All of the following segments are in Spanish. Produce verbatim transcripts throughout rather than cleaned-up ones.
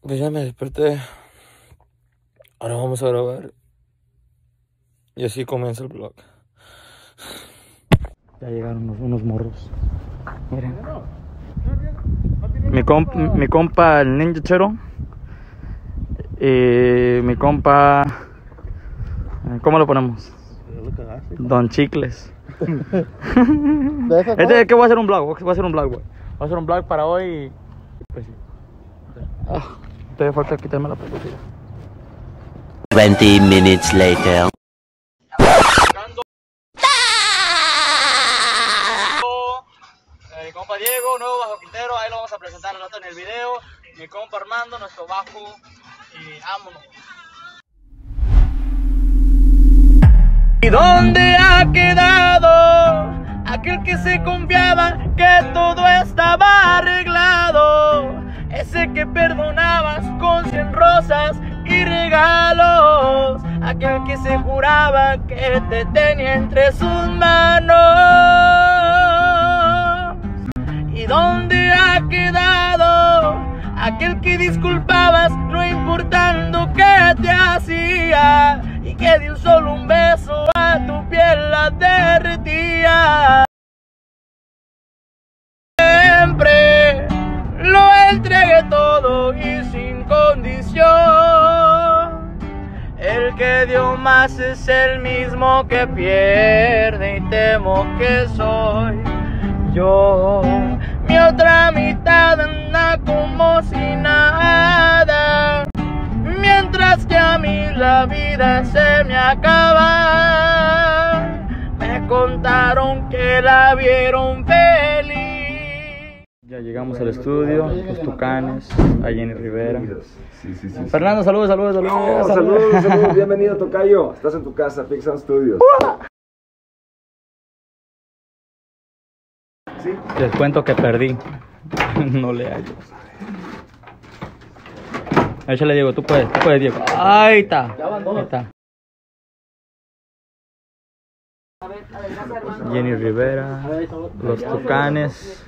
Pues ya me desperté. Ahora vamos a grabar. Y así comienza el vlog. Ya llegaron unos, unos morros. Miren. Mi, comp, mi compa el Ninja Chero. Y mi compa... ¿Cómo lo ponemos? Don Chicles. Este es que voy a hacer un vlog. Voy a hacer un vlog, güey. Voy a hacer un vlog para hoy. Pues sí. Ah, todavía falta quitarme la pelotilla. veinte minutes later. Mi compa Diego, nuevo bajo quintero, ahí lo vamos a presentar al rato en el video. Mi compa Armando, nuestro bajo, y vámonos. ¿Y dónde ha quedado aquel que se confiaba que todo estaba arreglado? Ese que perdonabas con cien rosas y regalos, aquel que se juraba que te tenía entre sus manos. ¿Y dónde ha quedado aquel que disculpabas no importando qué te hacía y que de un solo un beso a tu piel la derretía? Siempre lo entregué todo y sin condición. El que dio más es el mismo que pierde y temo que soy yo. Mi otra mitad anda como si nada, mientras que a mí la vida se me acaba. Me contaron que la vieron feliz. Ya llegamos al estudio, los Tucanes, a Jenny Rivera. Sí, sí, sí. Fernando, saludos, saludos, saludos. Oh, saludos, saludos, bienvenido, tocayo. Estás en tu casa, Big Sound Studios. ¿Sí? Les cuento que perdí. No le hallo. Échale, Diego, tú puedes, tú puedes, Diego. Ahí está. Ahí está. Jenny Rivera, los Tucanes.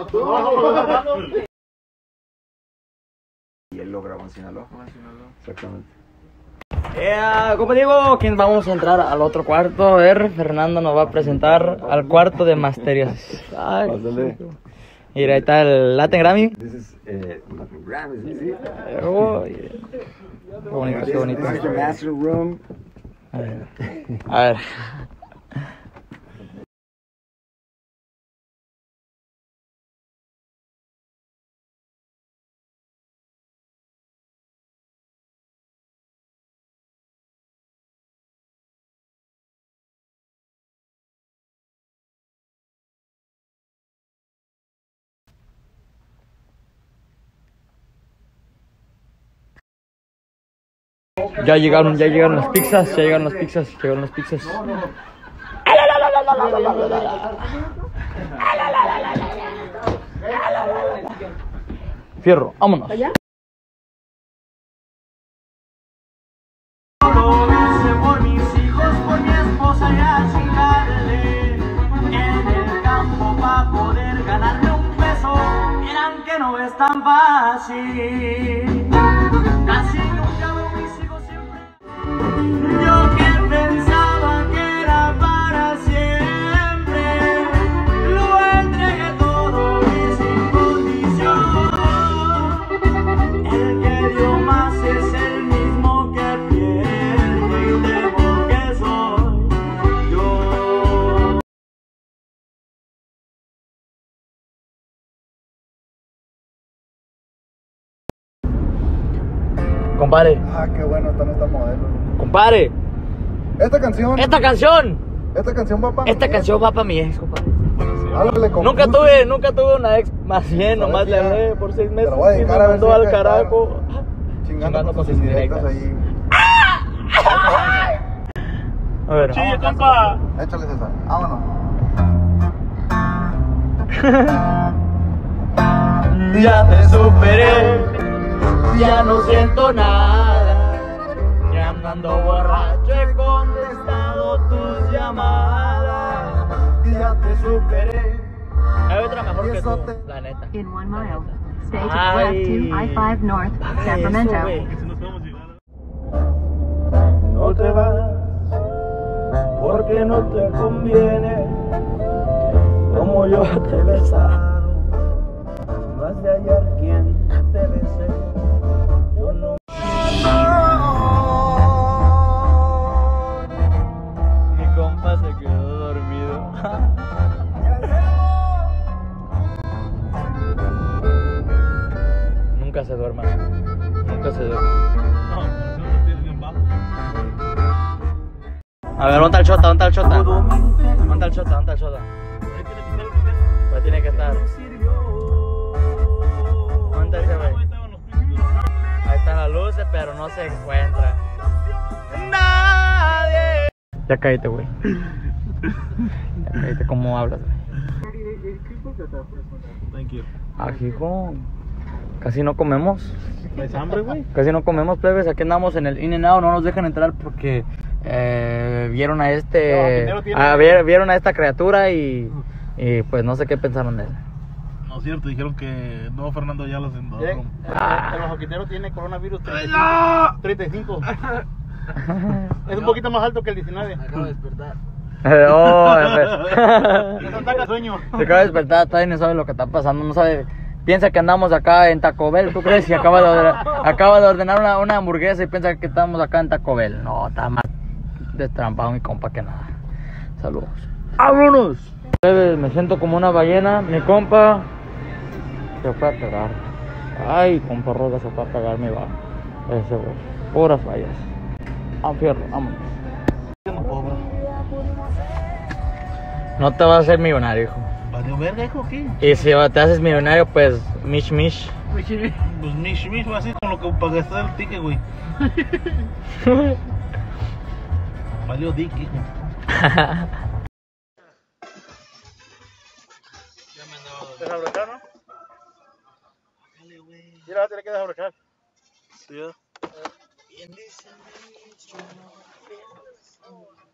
Y él lo grabó en Sinaloa. Exactamente. Yeah, como digo, ¿quién vamos a entrar al otro cuarto? A ver, Fernando nos va a presentar al cuarto de masterización. Ay, mira, ahí está el Latin Grammy. This is eh, Latin Grammy, sí, sí. Oh, yeah. Qué bonito, qué bonito. This is the master room. A ver. A ver. Ya llegaron, ya llegaron las pizzas, ya llegaron las pizzas, llegaron las pizzas. Fierro, vámonos. Lo hice por mis hijos, por mi esposa y a chingarle en el campo para poder ganarme un peso. Miran que no es tan fácil. Casi nunca veo mis hijos siempre. Yo que pensaba que era para siempre, lo entregué todo y sin condición. El que dio más es el mismo que pierde y temo que soy yo. Compadre. Ah, qué bueno están estas modelos. Compadre. Esta canción. Esta canción. Esta canción va para Esta mi canción va para mi ex, compadre. Háblale con Nunca gusto. tuve, nunca tuve una ex, más bien, nomás le hablé por seis meses Te lo voy a y me dedicar a ver mandó si al acá está carajo. Chingando con sus indirectas ahí. A ver. Chille, compa. Échale esa. Vámonos. Ya te superé, ya no siento nada. Ya andando borracho he contestado tus llamadas. Y ya te superé. Hay otra mejor que tú, la neta. In one mile, Stay to the left to I five North, Sacramento. No te vas porque no te conviene como yo te besaron. No has de hallar quien te bese. Yo no. Mi compa se quedó dormido. Nunca se duerma. Nunca se duerma. A ver, ¿dónde está el chota? ¿Dónde está el chota? ¿Dónde está el chota? ¿Dónde está el chota? Pues tiene que estar. ¿Dónde está ese güey? Ahí están las luces, pero no se encuentra nadie. Ya cállate, güey. Ya cállate, ¿cómo hablas, güey? Ah, Gijón. Casi no comemos. ¿Traes hambre, güey? Casi no comemos, plebes. Aquí andamos en el In-N-Out. No nos dejan entrar porque eh, vieron a este. No, tiene... a, ver, vieron a esta criatura y, y pues no sé qué pensaron de él. No es cierto, dijeron que no, Fernando Ayala se andó. Eh, Ah. El bajoquitero tiene coronavirus treinta y cinco. ¡No! treinta y cinco. Es un poquito más alto que el diecinueve. Acabo de despertar. Oh, Nos ataca sueño. se acaba de despertar, todavía no sabe lo que está pasando, no sabe. Piensa que andamos acá en Taco Bell, ¿tú crees? Y acaba de ordenar, acaba de ordenar una, una hamburguesa y piensa que estamos acá en Taco Bell. No, está más destrampado mi compa que nada. Saludos. ¡Vámonos! Me siento como una ballena, mi compa se fue a cagar. Ay, compa Roca se fue a cagar mi va. Ese güey, puras fallas. A fierro, vámonos. No te vas a hacer millonario, hijo. ¿Valió verga, hijo, qué? Y si te haces millonario, pues mish mish. Pues mish mish va así con lo que para gastar el ticket, güey. Valió dick, hijo. ¿Desabrochar, no? Sí, la tiene que desabrochar. Sí, ya.